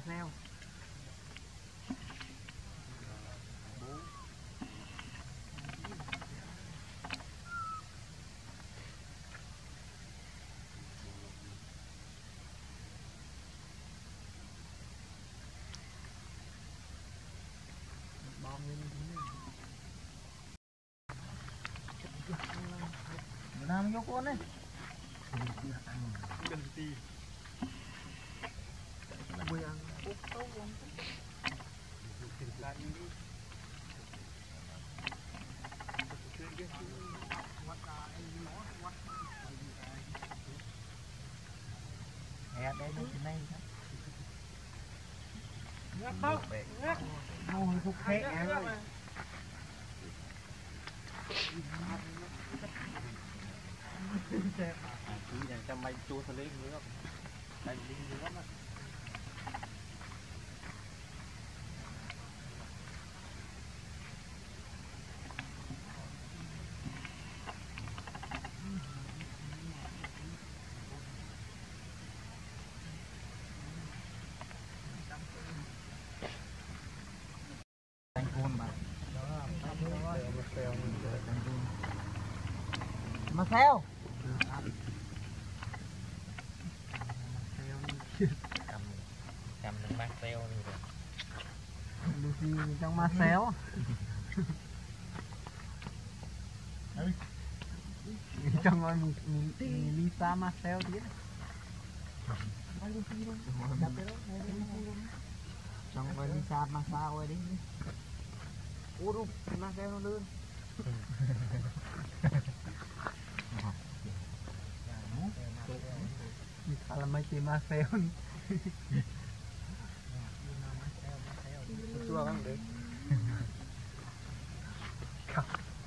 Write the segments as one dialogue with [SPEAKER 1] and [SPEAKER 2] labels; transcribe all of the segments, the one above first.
[SPEAKER 1] theo bom lên làm vô con đấy cần gì bây giờ cút tấu luôn đây nó trên đây ngắt đâu ngắt ngồi phục khẽ rồi chỉ dành cho mấy chua thôi lấy nữa đây đi nữa lắm á mà theo cầm đừng mang theo đi rồi Lucie trong ma xéo trong ngôi Lisa ma xéo tí trong ngôi Lisa ma sao rồi đi ủa đúng ma xéo nó lươn kalau macam maseo ni, tua kan deh. Kau,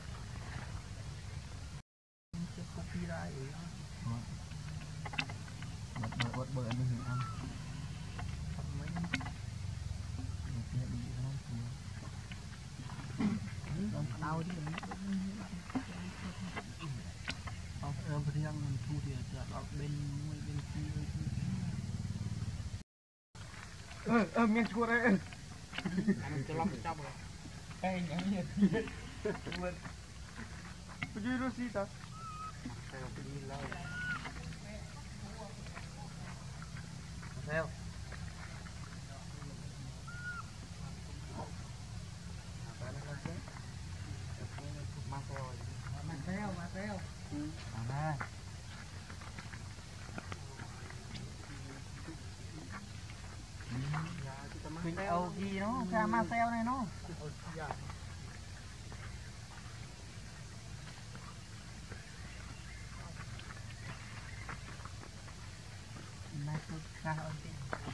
[SPEAKER 1] kopi rai, buat ni am. Tahu dia. Yang tu dia tak ben miếng chua đấy ăn cho lắm trăm rồi cái nhãn nhiệt quên cái gì Lucie ta theo cái gì lâu theo mà theo à mình Âu gì nó ra ma xeo này nó ma xeo